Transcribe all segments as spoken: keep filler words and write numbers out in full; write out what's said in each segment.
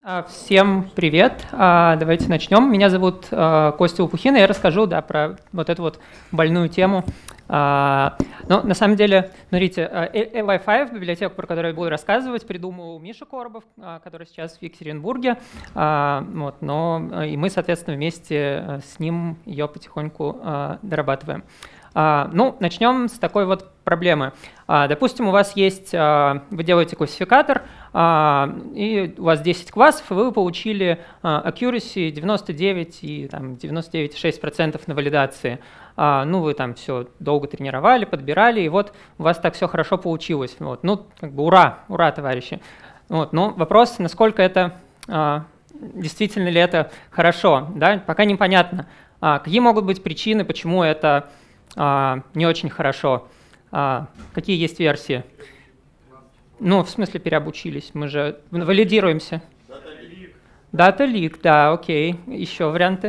Всем привет! Давайте начнем. Меня зовут Костя Лопухин, и я расскажу да, про вот эту вот больную тему. Но на самом деле, смотрите, эл ай пять, библиотеку, про которую я буду рассказывать, придумал Миша Коробов, который сейчас в Екатеринбурге. Вот, но и мы, соответственно, вместе с ним ее потихоньку дорабатываем. Ну, начнем с такой вот проблемы. Допустим, у вас есть, вы делаете классификатор, и у вас десять классов, и вы получили accuracy девяносто девять и девяносто девять и шесть десятых процента на валидации. Ну, вы там все долго тренировали, подбирали, и вот у вас так все хорошо получилось. Вот. Ну, как бы ура, ура, товарищи. Вот. Но вопрос, насколько это, действительно ли это хорошо, да? Пока непонятно. Какие могут быть причины, почему это не очень хорошо? Какие есть версии? Ну, в смысле переобучились, мы же валидируемся. Data leak, да, окей. Еще варианты?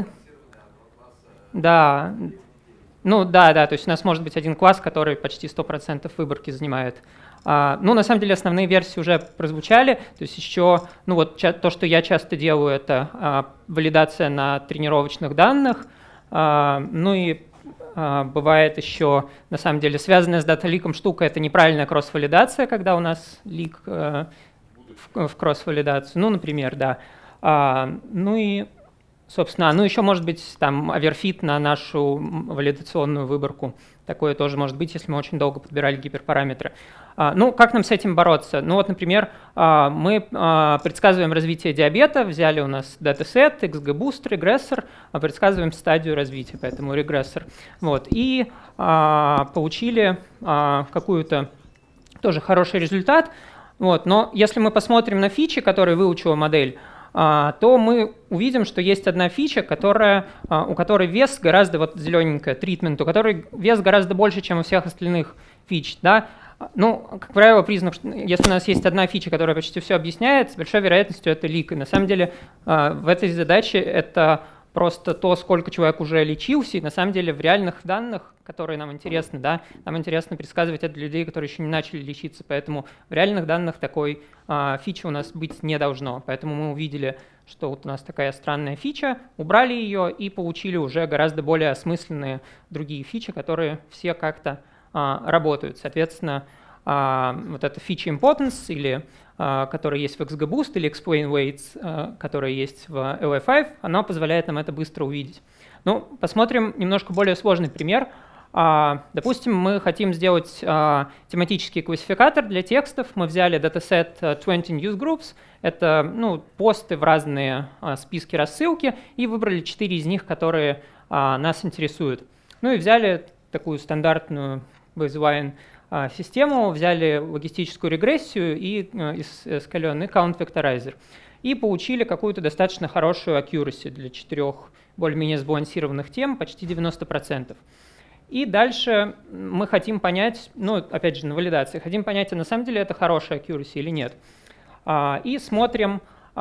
Да. Ну, да, да, то есть у нас может быть один класс, который почти сто процентов выборки занимает. А, ну, на самом деле основные версии уже прозвучали, то есть еще, ну вот то, что я часто делаю, это а, валидация на тренировочных данных, а, ну и а, бывает еще, на самом деле, связанная с дата-ликом штука, это неправильная кросс-валидация, когда у нас лик а, в, в кросс-валидацию, ну, например, да. А, ну и собственно, ну еще может быть там оверфит на нашу валидационную выборку. Такое тоже может быть, если мы очень долго подбирали гиперпараметры. А, ну, как нам с этим бороться? Ну вот, например, а, мы а, предсказываем развитие диабета, взяли у нас датасет, икс джи-Boost, регрессор, а предсказываем стадию развития, поэтому регрессор. Вот, и а, получили а, какую-то тоже хороший результат. Вот, но если мы посмотрим на фичи, которые выучила модель, то мы увидим, что есть одна фича, которая, у которой вес гораздо, вот зелененькая, treatment, у которой вес гораздо больше, чем у всех остальных фич. Да? Ну, как правило, признак, что если у нас есть одна фича, которая почти все объясняет, с большой вероятностью это лик. И на самом деле в этой задаче это просто то, сколько человек уже лечился, и на самом деле в реальных данных, которые нам интересны, да, нам интересно предсказывать это для людей, которые еще не начали лечиться, поэтому в реальных данных такой а, фичи у нас быть не должно. Поэтому мы увидели, что вот у нас такая странная фича, убрали ее и получили уже гораздо более осмысленные другие фичи, которые все как-то а, работают. Соответственно, а, вот эта фича importance, или который есть в икс джи-Boost, или explain weights, который есть в эл ай пять, она позволяет нам это быстро увидеть. Ну, посмотрим немножко более сложный пример. Допустим, мы хотим сделать тематический классификатор для текстов. Мы взяли датасет двадцать newsgroups, это ну, посты в разные списки рассылки, и выбрали четыре из них, которые нас интересуют. Ну и взяли такую стандартную baseline систему, взяли логистическую регрессию и скаленный count vectorizer и получили какую-то достаточно хорошую accuracy для четырех более-менее сбалансированных тем, почти девяносто процентов. И дальше мы хотим понять, ну, опять же, на валидации, хотим понять, а на самом деле это хорошая accuracy или нет. И смотрим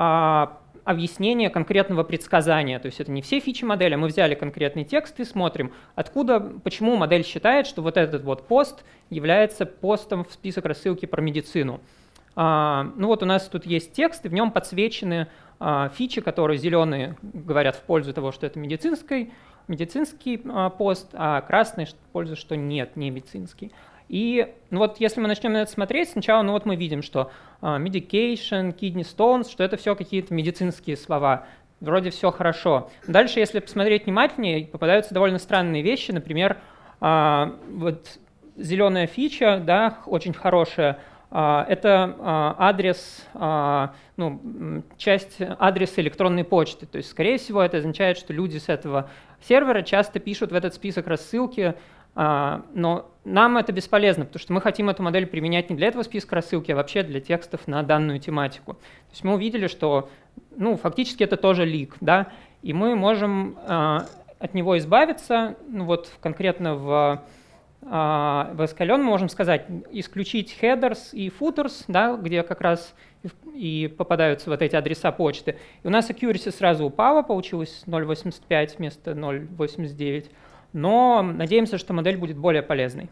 объяснение конкретного предсказания. То есть это не все фичи модели, мы взяли конкретный текст и смотрим, откуда, почему модель считает, что вот этот вот пост является постом в список рассылки про медицину. А, ну вот у нас тут есть текст, и в нем подсвечены а, фичи, которые зеленые говорят в пользу того, что это медицинский, медицинский а, пост, а красный в пользу, что нет, не медицинский. И ну вот если мы начнем на это смотреть, сначала ну вот мы видим, что uh, medication, kidney stones, что это все какие-то медицинские слова. Вроде все хорошо. Дальше, если посмотреть внимательнее, попадаются довольно странные вещи. Например, uh, вот зеленая фича, да, очень хорошая, uh, это uh, адрес, uh, ну, часть адреса электронной почты. То есть, скорее всего, это означает, что люди с этого сервера часто пишут в этот список рассылки. Но нам это бесполезно, потому что мы хотим эту модель применять не для этого списка рассылки, а вообще для текстов на данную тематику. То есть мы увидели, что ну, фактически это тоже лик, да, и мы можем э, от него избавиться. Ну, вот конкретно в, э, в Escalon мы можем сказать исключить headers и footers, да, где как раз и попадаются вот эти адреса почты. И у нас accuracy сразу упала, получилось ноль целых восемьдесят пять сотых вместо ноль целых восемьдесят девять. Но надеемся, что модель будет более полезной.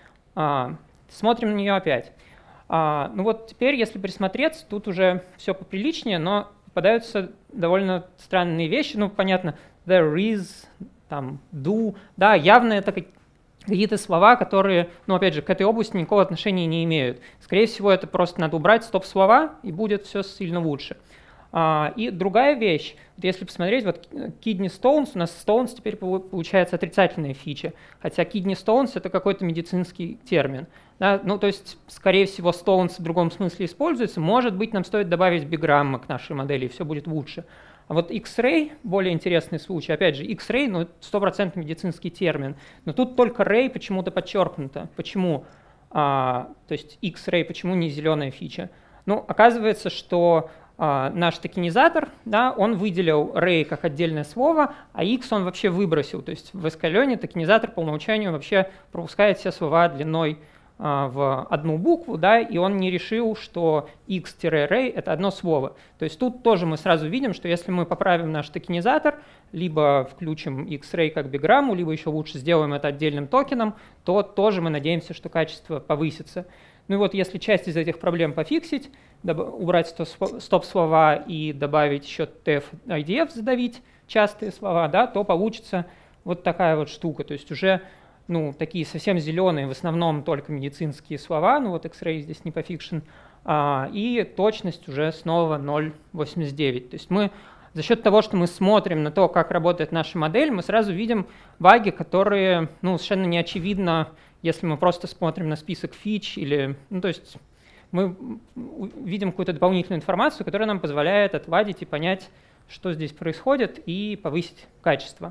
А, смотрим на нее опять. А, ну вот теперь, если присмотреться, тут уже все поприличнее, но попадаются довольно странные вещи. Ну, понятно, there is, там, do. Да, явно это какие-то слова, которые, ну, опять же, к этой области никакого отношения не имеют. Скорее всего, это просто надо убрать стоп-слова, и будет все сильно лучше. Uh, и другая вещь, вот если посмотреть, вот kidney stones, у нас stones теперь получается отрицательная фича, хотя kidney stones это какой-то медицинский термин. Да? Ну, то есть, скорее всего, stones в другом смысле используется, может быть, нам стоит добавить биграммы к нашей модели, и все будет лучше. А вот X-ray, более интересный случай, опять же, X-ray, ну, сто процентов медицинский термин, но тут только ray почему-то подчеркнуто. Почему? Uh, то есть X-ray, почему не зеленая фича? Ну, оказывается, что Uh, наш токенизатор, да, он выделил ray как отдельное слово, а x он вообще выбросил. То есть в Escallion токенизатор по умолчанию вообще пропускает все слова длиной uh, в одну букву, да, и он не решил, что x-ray это одно слово. То есть тут тоже мы сразу видим, что если мы поправим наш токенизатор, либо включим X-ray как биграмму, либо еще лучше сделаем это отдельным токеном, то тоже мы надеемся, что качество повысится. Ну и вот если часть из этих проблем пофиксить, убрать стоп-слова и добавить еще ти эф ай ди эф, задавить частые слова, да, то получится вот такая вот штука. То есть уже ну, такие совсем зеленые, в основном только медицинские слова, ну вот X-ray здесь не пофикшен, а, и точность уже снова ноль целых восемьдесят девять сотых. То есть мы за счет того, что мы смотрим на то, как работает наша модель, мы сразу видим баги, которые ну, совершенно не очевидно, если мы просто смотрим на список фич или, ну, то есть мы видим какую-то дополнительную информацию, которая нам позволяет отладить и понять, что здесь происходит, и повысить качество.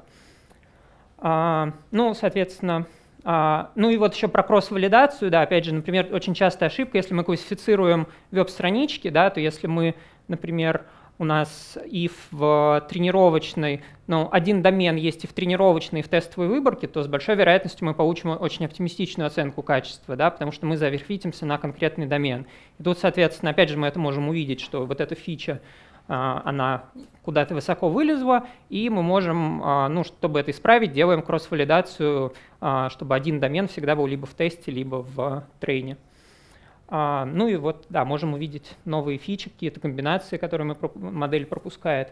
А, ну, соответственно, а, ну и вот еще про кросс-валидацию, да, опять же, например, очень частая ошибка, если мы классифицируем веб-странички, да, то если мы, например, у нас if в тренировочной, ну, один домен есть и в тренировочной, и в тестовой выборке, то с большой вероятностью мы получим очень оптимистичную оценку качества, да, потому что мы заверфитимся на конкретный домен. И тут, соответственно, опять же, мы это можем увидеть, что вот эта фича, она куда-то высоко вылезла, и мы можем, ну, чтобы это исправить, делаем кросс-валидацию, чтобы один домен всегда был либо в тесте, либо в трейне. Uh, ну и вот, да, можем увидеть новые фичи, какие-то комбинации, которые мы, модель пропускает.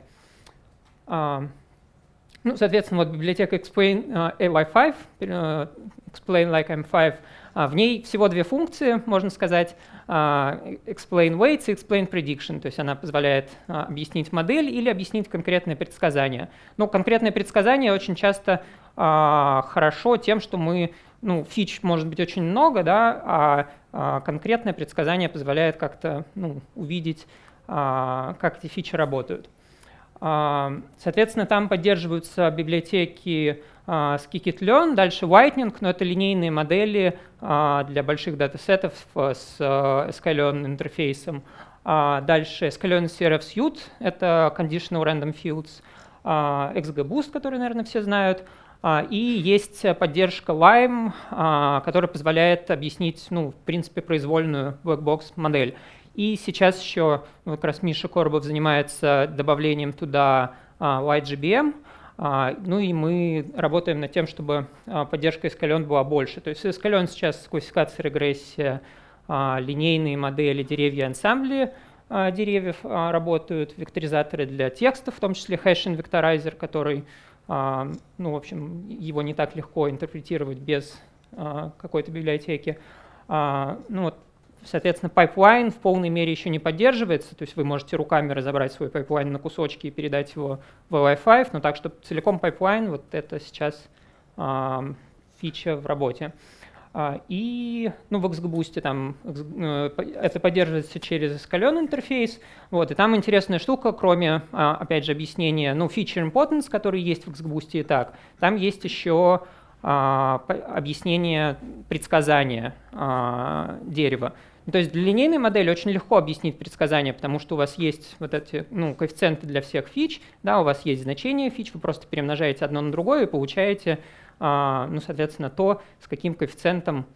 Uh, ну, соответственно, вот библиотека Explain uh, эй уай пять, uh, Explain like эм пять, uh, в ней всего две функции, можно сказать, uh, Explain weights и Explain prediction, то есть она позволяет uh, объяснить модель или объяснить конкретное предсказание. Но конкретное предсказание очень часто uh, хорошо тем, что мы ну, фич может быть очень много, да, а, а конкретное предсказание позволяет как-то ну, увидеть, а, как эти фичи работают. А, соответственно, там поддерживаются библиотеки а, scikit-learn, дальше whitening, но это линейные модели а, для больших датасетов с а, Escallion интерфейсом. А, дальше Escallion си ар эф Suite, это conditional random fields, а, XGBoost, который, наверное, все знают. И есть поддержка Lime, которая позволяет объяснить, ну, в принципе, произвольную blackbox модель. И сейчас еще ну, как раз Миша Коробов занимается добавлением туда лайт джи би эм. Ну и мы работаем над тем, чтобы поддержка Escallion была больше. То есть Escallion сейчас классификация, регрессия, линейные модели, деревья, ансамбли деревьев работают, векторизаторы для текстов, в том числе Hash-Vectorizer, который Uh, ну, в общем, его не так легко интерпретировать без uh, какой-то библиотеки. Uh, ну, вот, соответственно, пайплайн в полной мере еще не поддерживается, то есть вы можете руками разобрать свой пайплайн на кусочки и передать его в эл ай пять, но так, чтобы целиком пайплайн, вот это сейчас uh, фича в работе. Uh, и ну, в XGBoost там uh, это поддерживается через Escallion интерфейс. Вот, и там интересная штука, кроме, uh, опять же, объяснения, ну, feature importance, который есть в XGBoost и так, там есть еще uh, объяснение предсказания uh, дерева. То есть для линейной модели очень легко объяснить предсказание, потому что у вас есть вот эти ну, коэффициенты для всех фич, да, у вас есть значение фич, вы просто перемножаете одно на другое и получаете ну, соответственно, то, с каким коэффициентом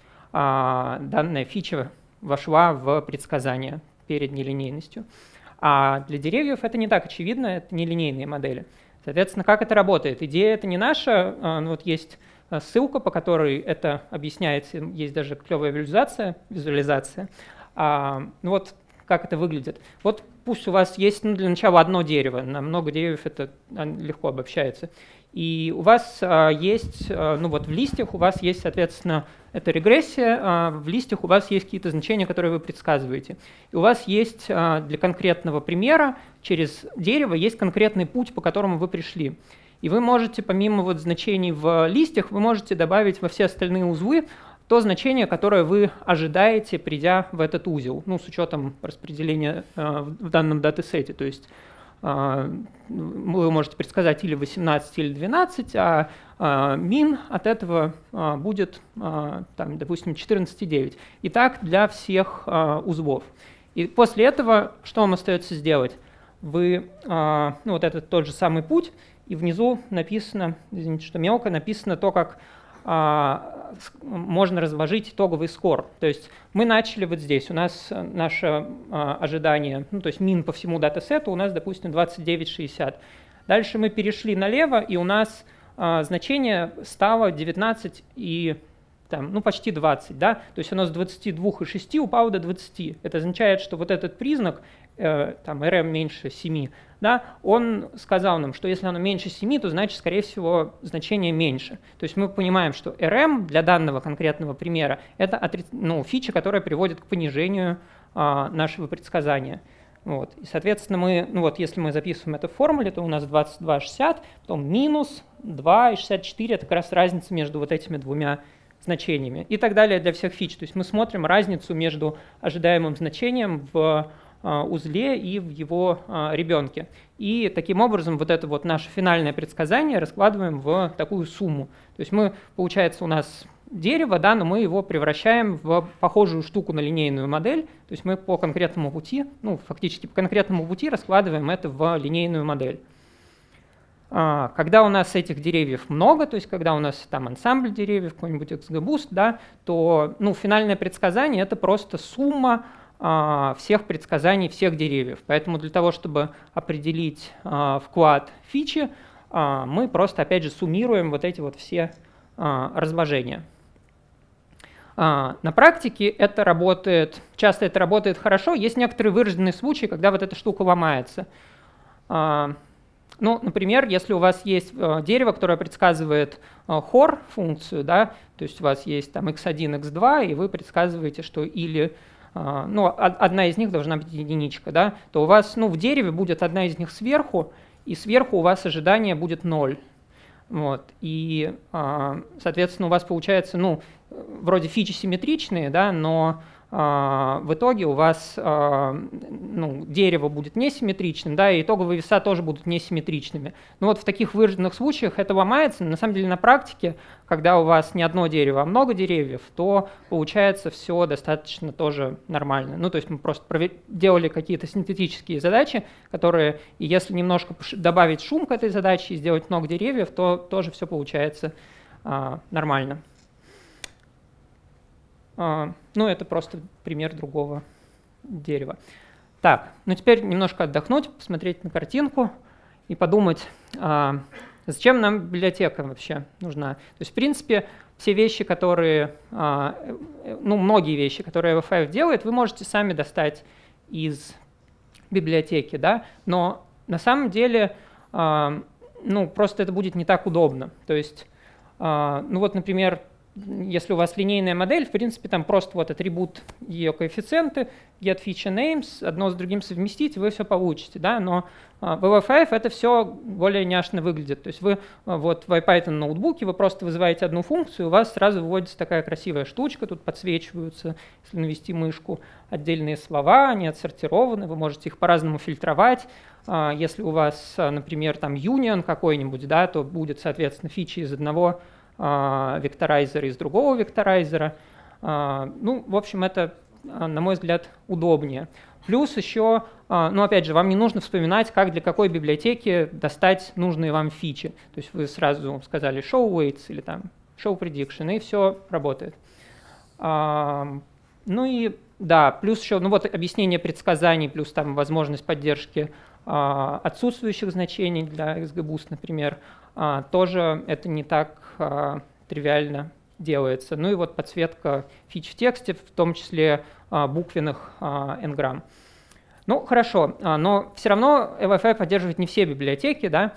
данная фича вошла в предсказание перед нелинейностью. А для деревьев это не так очевидно, это нелинейные модели. Соответственно, как это работает? Идея это не наша, ну, вот есть ссылка, по которой это объясняется, есть даже клевая визуализация. визуализация. А, ну вот как это выглядит. Вот пусть у вас есть, ну, для начала одно дерево, на много деревьев это легко обобщается. И у вас а, есть, а, ну вот в листьях у вас есть, соответственно, это регрессия, а в листьях у вас есть какие-то значения, которые вы предсказываете. И у вас есть а, для конкретного примера через дерево есть конкретный путь, по которому вы пришли. И вы можете, помимо вот значений в листьях, вы можете добавить во все остальные узлы то значение, которое вы ожидаете, придя в этот узел, ну, с учетом распределения а, в данном датасете. То есть вы можете предсказать или восемнадцать, или двенадцать, а, а мин от этого а, будет, а, там, допустим, четырнадцать и девять. И так для всех а, узлов. И после этого что вам остается сделать? Вы, а, ну, вот этот тот же самый путь, и внизу написано, извините, что мелко, написано то, как а, можно разложить итоговый скор. То есть мы начали вот здесь, у нас наше а, ожидание, ну, то есть мин по всему датасету у нас, допустим, двадцать девять шестьдесят. Дальше мы перешли налево, и у нас а, значение стало девятнадцать и там, ну, почти двадцать. Да? То есть оно с двадцати двух и шести упало до двадцати. Это означает, что вот этот признак, э, там, эр эм меньше семи, да, он сказал нам, что если оно меньше семи, то значит, скорее всего, значение меньше. То есть мы понимаем, что эр эм для данного конкретного примера — это отри... ну, фича, которая приводит к понижению а, нашего предсказания. Вот. И, соответственно, мы, ну вот, если мы записываем это в формуле, то у нас двадцать два шестьдесят, потом минус два и шестьдесят четыре — это как раз разница между вот этими двумя значениями. И так далее для всех фич. То есть мы смотрим разницу между ожидаемым значением в узле и в его а, ребенке. И таким образом вот это вот наше финальное предсказание раскладываем в такую сумму. То есть мы, получается, у нас дерево, да, но мы его превращаем в похожую штуку на линейную модель. То есть мы по конкретному пути, ну, фактически по конкретному пути раскладываем это в линейную модель. А, когда у нас этих деревьев много, то есть когда у нас там ансамбль деревьев, какой-нибудь икс джи Boost, да, то, ну, финальное предсказание — это просто сумма всех предсказаний всех деревьев. Поэтому для того, чтобы определить а, вклад фичи, а, мы просто, опять же, суммируем вот эти вот все а, разложения. А, на практике это работает, часто это работает хорошо. Есть некоторые выраженные случаи, когда вот эта штука ломается. А, ну, например, если у вас есть а, дерево, которое предсказывает а, хор функцию, да, то есть у вас есть там икс один, икс два, и вы предсказываете, что или ну, одна из них должна быть единичка, да, то у вас, ну, в дереве будет одна из них сверху, и сверху у вас ожидание будет ноль. Вот. И, соответственно, у вас получается, ну, вроде фичи симметричные, да, но в итоге у вас, ну, дерево будет несимметричным, да, и итоговые веса тоже будут несимметричными. Но вот в таких выраженных случаях это ломается. На самом деле на практике, когда у вас не одно дерево, а много деревьев, то получается все достаточно тоже нормально. Ну, то есть мы просто делали какие-то синтетические задачи, которые, и если немножко добавить шум к этой задаче и сделать много деревьев, то тоже все получается а, нормально. Ну, это просто пример другого дерева. Так, ну теперь немножко отдохнуть, посмотреть на картинку и подумать, а, зачем нам библиотека вообще нужна. То есть, в принципе, все вещи, которые, а, ну, многие вещи, которые эй ви пять делает, вы можете сами достать из библиотеки, да, но на самом деле, а, ну, просто это будет не так удобно. То есть, а, ну вот, например, если у вас линейная модель, в принципе, там просто вот атрибут ее коэффициенты, get feature names, одно с другим совместить, и вы все получите. Да? Но в эй ви пять это все более няшно выглядит. То есть вы вот в IPython ноутбуке вы просто вызываете одну функцию, у вас сразу выводится такая красивая штучка, тут подсвечиваются, если навести мышку, отдельные слова, они отсортированы, вы можете их по-разному фильтровать. Если у вас, например, там union какой-нибудь, да, то будет, соответственно, фичи из одного векторайзера из другого векторайзера. Ну, в общем, это, на мой взгляд, удобнее. Плюс еще, ну, опять же, вам не нужно вспоминать, как для какой библиотеки достать нужные вам фичи. То есть вы сразу сказали show weights или там show prediction, и все работает. Ну и да, плюс еще, ну вот объяснение предсказаний, плюс там возможность поддержки отсутствующих значений для икс джи Boost, например, тоже это не так тривиально делается. Ну и вот подсветка фич в тексте, в том числе буквенных n-грамм. Ну, хорошо, но все равно Wi-Fi поддерживает не все библиотеки, да?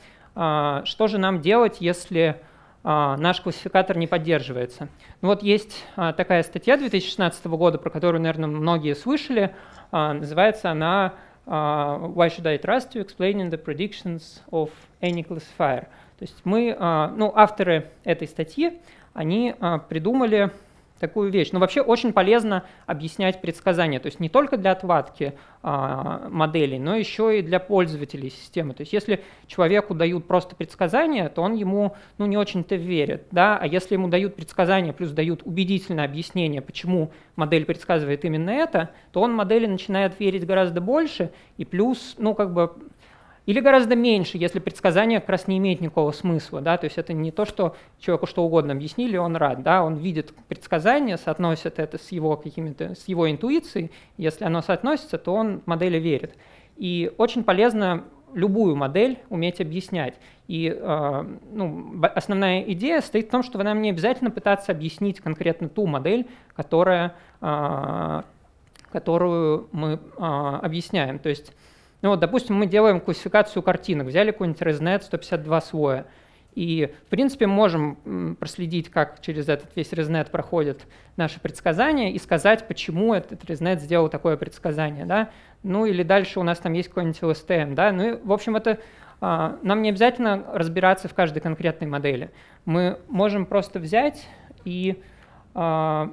Что же нам делать, если наш классификатор не поддерживается? Ну, вот есть такая статья две тысячи шестнадцатого года, про которую, наверное, многие слышали. Называется она «Why should I trust you? Explaining the predictions of any classifier». То есть мы, ну, авторы этой статьи, они придумали такую вещь. Но вообще очень полезно объяснять предсказания, то есть не только для отладки а, моделей, но еще и для пользователей системы. То есть если человеку дают просто предсказания, то он ему ну, не очень-то верит. Да? А если ему дают предсказания, плюс дают убедительное объяснение, почему модель предсказывает именно это, то он модели начинает верить гораздо больше, и плюс, ну как бы, или гораздо меньше, если предсказание как раз не имеет никакого смысла. Да? То есть это не то, что человеку что угодно объяснили, он рад. Да? Он видит предсказание, соотносит это с его, какими-то, с его интуицией. Если оно соотносится, то он в модели верит. И очень полезно любую модель уметь объяснять. И э, ну, основная идея состоит в том, что нам не обязательно пытаться объяснить конкретно ту модель, которая, э, которую мы э, объясняем. То есть, ну вот, допустим, мы делаем классификацию картинок, взяли какой-нибудь ResNet сто пятьдесят два слоя, и, в принципе, можем проследить, как через этот весь ResNet проходят наши предсказания, и сказать, почему этот ResNet сделал такое предсказание. Да? Ну или дальше у нас там есть какой-нибудь эл эс ти эм. Да? Ну и, в общем, это, а, нам не обязательно разбираться в каждой конкретной модели. Мы можем просто взять и... А,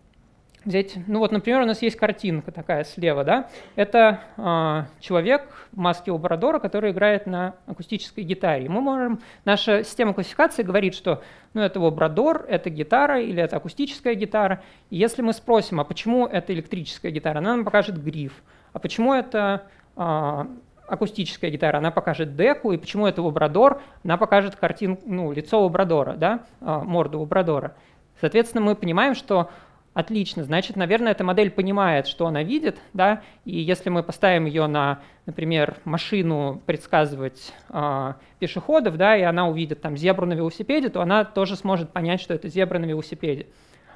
Взять, ну вот, например, у нас есть картинка такая слева, да? Это э, человек в маске лабрадора, который играет на акустической гитаре. И мы можем, наша система классификации говорит, что ну, это лабрадор, это гитара или это акустическая гитара. И если мы спросим, а почему это электрическая гитара, она нам покажет гриф. А почему это э, акустическая гитара, она покажет деку. И почему это лабрадор, она покажет картинку, ну, лицо лабрадора, да? э, морду лабрадора. Соответственно, мы понимаем, что отлично, значит, наверное, эта модель понимает, что она видит, да, и если мы поставим ее на, например, машину предсказывать э, пешеходов, да, и она увидит там зебру на велосипеде, то она тоже сможет понять, что это зебра на велосипеде.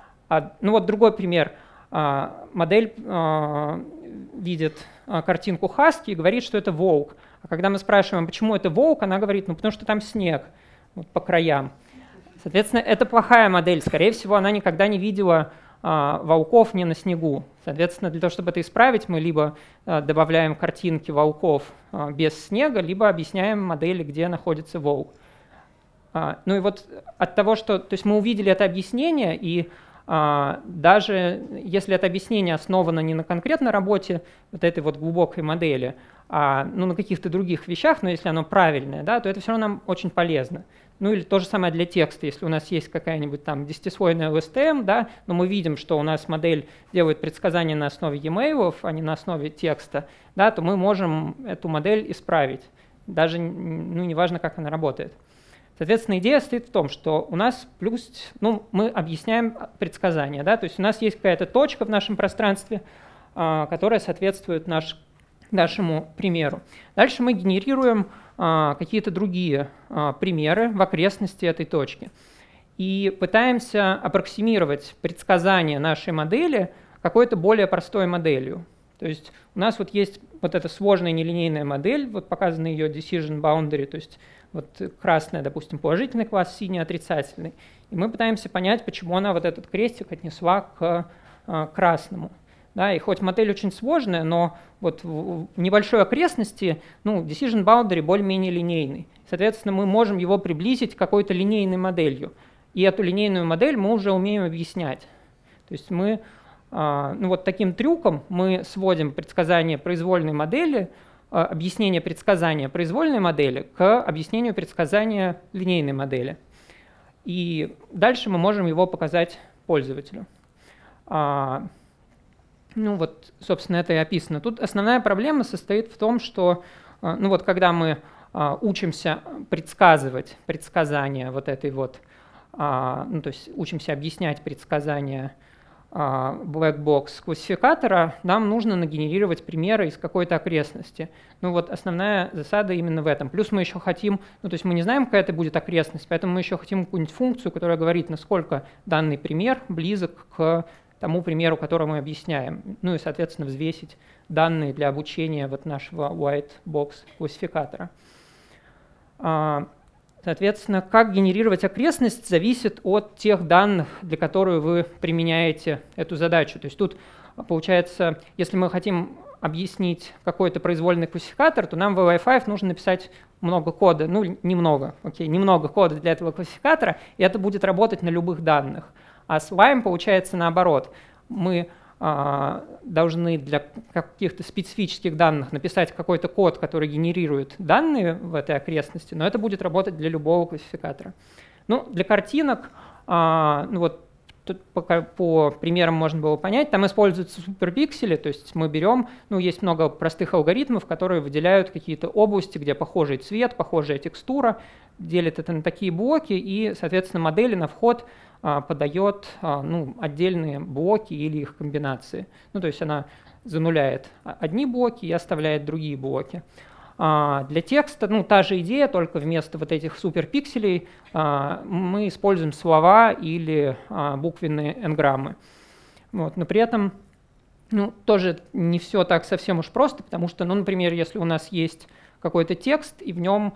А, ну вот другой пример. Э, модель э, видит э, картинку хаски и говорит, что это волк. А когда мы спрашиваем, почему это волк, она говорит, ну потому что там снег вот, по краям. Соответственно, это плохая модель. Скорее всего, она никогда не видела волков не на снегу. Соответственно, для того, чтобы это исправить, мы либо добавляем картинки волков без снега, либо объясняем модели, где находится волк. Ну и вот от того, что то есть мы увидели это объяснение, и даже если это объяснение основано не на конкретной работе вот этой вот глубокой модели, а ну, на каких-то других вещах, но если оно правильное, да, то это все равно нам очень полезно. Ну или то же самое для текста, если у нас есть какая-нибудь там десятислойная эл эс ти эм, да, но мы видим, что у нас модель делает предсказания на основе e-mail, а не на основе текста, да, то мы можем эту модель исправить, даже ну, неважно, как она работает. Соответственно, идея стоит в том, что у нас плюс, ну, мы объясняем предсказания, да, то есть у нас есть какая-то точка в нашем пространстве, которая соответствует наш, нашему примеру. Дальше мы генерируем какие-то другие примеры в окрестности этой точки и пытаемся аппроксимировать предсказание нашей модели какой-то более простой моделью. То есть у нас вот есть вот эта сложная нелинейная модель, вот показана ее decision boundary, то есть вот красная, допустим, положительный класс, синий отрицательный. И мы пытаемся понять, почему она вот этот крестик отнесла к а, красному. Да, и хоть модель очень сложная, но вот в небольшой окрестности ну, decision boundary более-менее линейный. Соответственно, мы можем его приблизить к какой-то линейной моделью. И эту линейную модель мы уже умеем объяснять. То есть мы ну, вот таким трюком мы сводим предсказание произвольной модели, объяснение предсказания произвольной модели к объяснению предсказания линейной модели. И дальше мы можем его показать пользователю. Ну вот, собственно, это и описано. Тут основная проблема состоит в том, что ну вот, когда мы учимся предсказывать предсказания вот этой вот, ну, то есть учимся объяснять предсказания black-box классификатора, нам нужно нагенерировать примеры из какой-то окрестности. Ну вот основная засада именно в этом. Плюс мы еще хотим, ну то есть мы не знаем, какая это будет окрестность, поэтому мы еще хотим какую-нибудь функцию, которая говорит, насколько данный пример близок к тому примеру, который мы объясняем. Ну и, соответственно, взвесить данные для обучения вот нашего white box классификатора. Соответственно, как генерировать окрестность зависит от тех данных, для которых вы применяете эту задачу. То есть тут получается, если мы хотим объяснить какой-то произвольный классификатор, то нам в эл ай файв нужно написать много кода, ну немного, окей, немного кода для этого классификатора, и это будет работать на любых данных. А с Lime получается наоборот. Мы а, должны для каких-то специфических данных написать какой-то код, который генерирует данные в этой окрестности, но это будет работать для любого классификатора. Ну, для картинок, а, ну вот, тут по, по примерам можно было понять, там используются суперпиксели, то есть мы берем, ну, есть много простых алгоритмов, которые выделяют какие-то области, где похожий цвет, похожая текстура, делят это на такие блоки, и, соответственно, модели на вход а, подает а, ну, отдельные блоки или их комбинации. Ну, то есть она зануляет одни блоки и оставляет другие блоки. А, для текста, ну, та же идея, только вместо вот этих суперпикселей а, мы используем слова или а, буквенные энграммы. Вот, но при этом ну, тоже не все так совсем уж просто, потому что, ну, например, если у нас есть какой-то текст, и в нем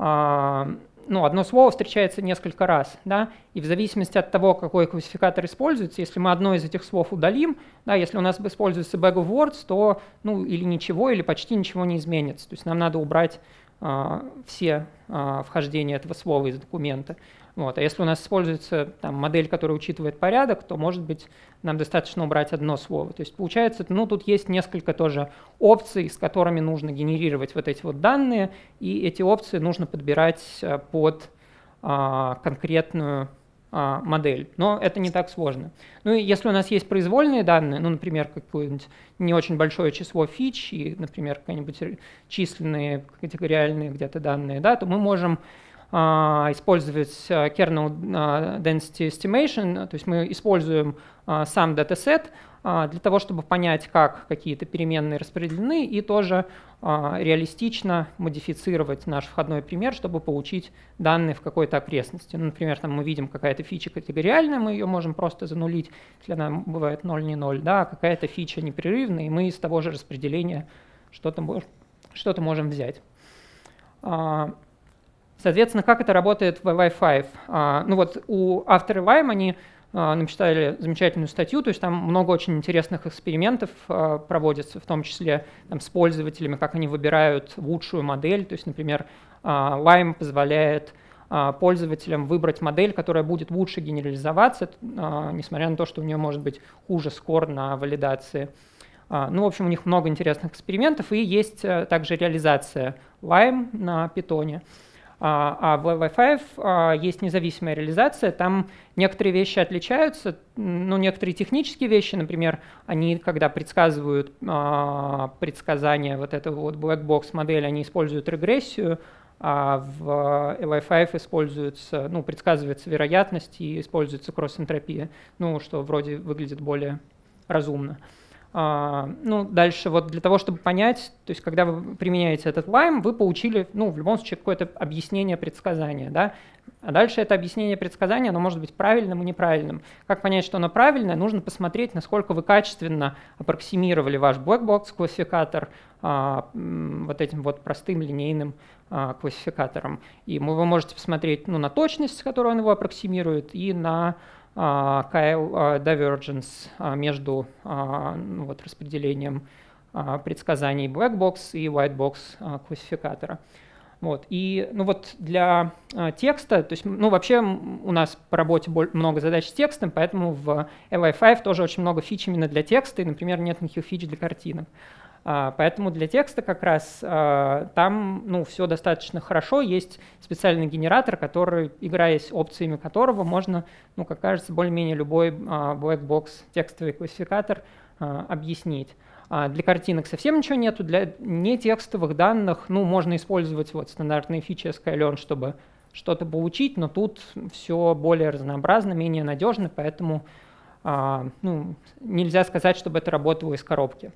а, ну, одно слово встречается несколько раз, да, и в зависимости от того, какой классификатор используется, если мы одно из этих слов удалим, да, если у нас используется bag of words, то ну, или ничего, или почти ничего не изменится. То есть нам надо убрать а, все а, вхождения этого слова из документа. Вот. А если у нас используется там, модель, которая учитывает порядок, то, может быть, нам достаточно убрать одно слово. То есть получается, ну, тут есть несколько тоже опций, с которыми нужно генерировать вот эти вот данные, и эти опции нужно подбирать под а, конкретную а, модель. Но это не так сложно. Ну и если у нас есть произвольные данные, ну, например, какое-нибудь не очень большое число фич, и, например, какие-нибудь численные, категориальные где-то данные, да, то мы можем использовать kernel density estimation, то есть мы используем сам датасет для того, чтобы понять, как какие-то переменные распределены, и тоже реалистично модифицировать наш входной пример, чтобы получить данные в какой-то окрестности. Ну, например, там мы видим какая-то фича категориальная, мы ее можем просто занулить, если она бывает ноль не ноль, да, какая-то фича непрерывная, и мы из того же распределения что-то что-то можем взять. Соответственно, как это работает в эл ай файв? А, ну вот у автора Lime они а, написали замечательную статью, то есть там много очень интересных экспериментов а, проводится, в том числе там, с пользователями, как они выбирают лучшую модель. То есть, например, а, Lime позволяет а, пользователям выбрать модель, которая будет лучше генерализоваться, а, несмотря на то, что у нее может быть хуже скор на валидации. А, ну, в общем, у них много интересных экспериментов, и есть а, также реализация Lime на Python. А в эл ай файв есть независимая реализация, там некоторые вещи отличаются, ну, некоторые технические вещи, например, они, когда предсказывают предсказания вот этого вот black box модели, они используют регрессию, а в эл ай файв используется, ну, предсказывается вероятность и используется кросс-энтропия, ну, что вроде выглядит более разумно. Uh, ну, дальше вот для того, чтобы понять, то есть когда вы применяете этот Lime, вы получили, ну, в любом случае какое-то объяснение предсказания, да, а дальше это объяснение предсказания, оно может быть правильным и неправильным. Как понять, что оно правильное? Нужно посмотреть, насколько вы качественно аппроксимировали ваш blackbox классификатор uh, вот этим вот простым линейным uh, классификатором. И вы можете посмотреть, ну, на точность, с которой он его аппроксимирует, и на divergence между ну, вот, распределением предсказаний black box и white box классификатора. Вот. И ну, вот для текста, то есть, ну, вообще у нас по работе много задач с текстом, поэтому в эл ай файв тоже очень много фич именно для текста, и, например, нет никаких фич для картинок. Поэтому для текста как раз там ну, все достаточно хорошо. Есть специальный генератор, который, играя с опциями которого, можно, ну, как кажется, более-менее любой black box текстовый классификатор объяснить. Для картинок совсем ничего нету. Для нетекстовых данных ну, можно использовать вот, стандартные фичи sklearn, чтобы что-то получить, но тут все более разнообразно, менее надежно, поэтому ну, нельзя сказать, чтобы это работало из коробки.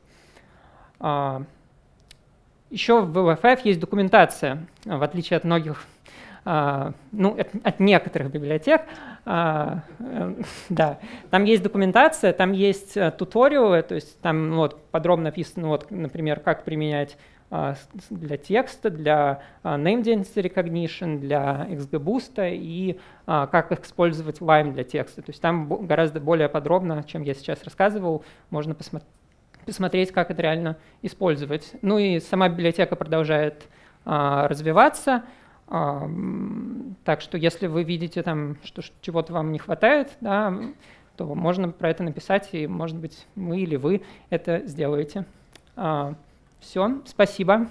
Еще в эл ай файв есть документация, в отличие от многих а, ну, от, от некоторых библиотек. А, да, там есть документация, там есть туториалы, то есть там вот, подробно написано, вот, например, как применять для текста, для name identity recognition, для икс джи Boost и а, как использовать Lime для текста. То есть там гораздо более подробно, чем я сейчас рассказывал, можно посмотреть, посмотреть, как это реально использовать. Ну и сама библиотека продолжает а, развиваться, а, так что если вы видите, там, что чего-то вам не хватает, да, то можно про это написать, и, может быть, мы или вы это сделаете. А, Все, спасибо.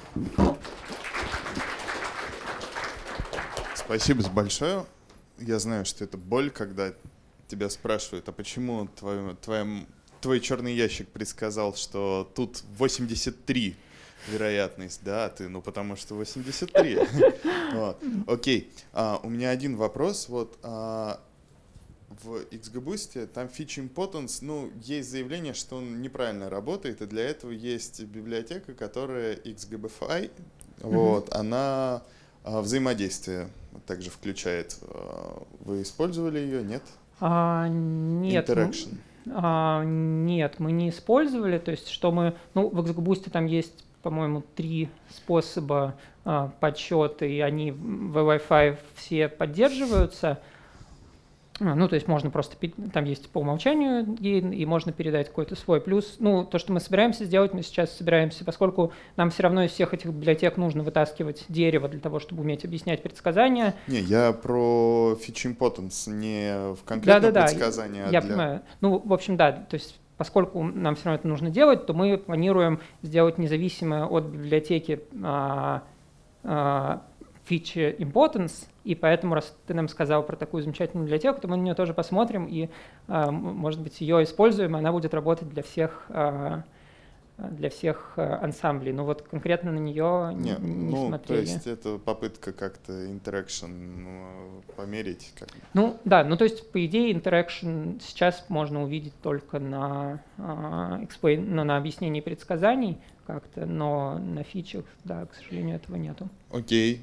Спасибо большое. Я знаю, что это боль, когда тебя спрашивают, а почему твой, твоя, твой черный ящик предсказал, что тут восемьдесят три вероятность, да, ты, ну потому что восемьдесят три. Вот. Окей, а, у меня один вопрос. Вот, а, в икс джи Boost там Feature Importance, ну, есть заявление, что он неправильно работает, и для этого есть библиотека, которая XGBFI, mm-hmm. вот, она а, взаимодействие также включает. Вы использовали ее, нет? А, нет. Interaction. А, нет, мы не использовали, то есть что мы, ну, в икс джи Boost там есть, по-моему, три способа а, подсчета, и они в Wi-Fi все поддерживаются. Ну, то есть можно просто, там есть по умолчанию гейн, и можно передать какой-то свой. Плюс, ну, то, что мы собираемся сделать, мы сейчас собираемся, поскольку нам все равно из всех этих библиотек нужно вытаскивать дерево для того, чтобы уметь объяснять предсказания. Не, я про Feature Importance, не в конкретное да, да, предсказание, да, а я для... понимаю. Ну, в общем, да, то есть поскольку нам все равно это нужно делать, то мы планируем сделать независимое от библиотеки а, а, Feature Importance, и поэтому, раз ты нам сказал про такую замечательную библиотеку, то мы на нее тоже посмотрим и, может быть, ее используем, и она будет работать для всех, для всех ансамблей. Но вот конкретно на нее не, не ну, смотрели. То есть это попытка как-то interaction померить? Как... Ну, да, ну то есть, по идее, interaction сейчас можно увидеть только на, explain, на, на объяснении предсказаний как-то, но на фичах, да, к сожалению, этого нету. Окей.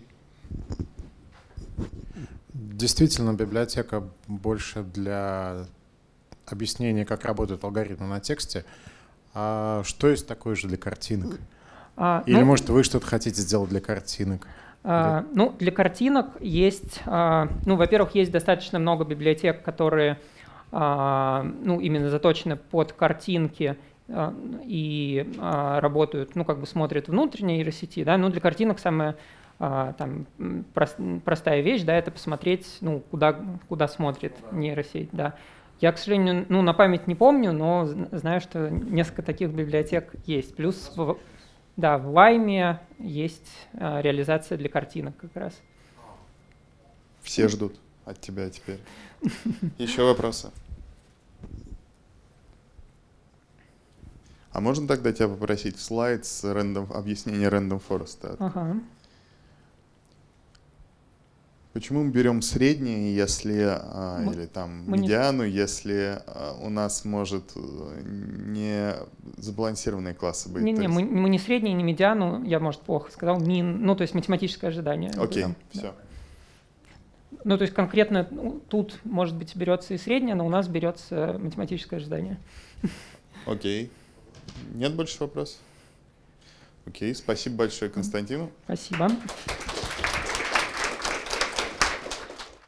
Действительно, библиотека больше для объяснения, как работают алгоритмы на тексте. А что есть такое же для картинок? А, Или, ну, может, вы что-то хотите сделать для картинок? А, ну, для картинок есть, а, ну, во-первых, есть достаточно много библиотек, которые, а, ну, именно заточены под картинки а, и а, работают, ну, как бы смотрят внутренние нейросети, да, но для картинок самое там, прост, простая вещь, да, это посмотреть, ну, куда, куда смотрит нейросеть, да. Я, к сожалению, ну, на память не помню, но знаю, что несколько таких библиотек есть. Плюс, в, да, в Lime есть а, реализация для картинок как раз. Все ждут от тебя теперь. Еще вопросы? А можно тогда тебя попросить слайд с random, объяснение Random Forest? Ага. Почему мы берем среднее, если, мы, или там медиану, не... если у нас может не сбалансированные классы быть? Не, не, есть... мы, мы не среднее, не медиану, я, может, плохо сказал, мин, ну, то есть математическое ожидание. Окей, okay, все. Да. Ну, то есть конкретно ну, тут, может быть, берется и среднее, но у нас берется математическое ожидание. Окей. Okay. Нет больше вопросов? Окей, okay. Спасибо большое Константину. Спасибо.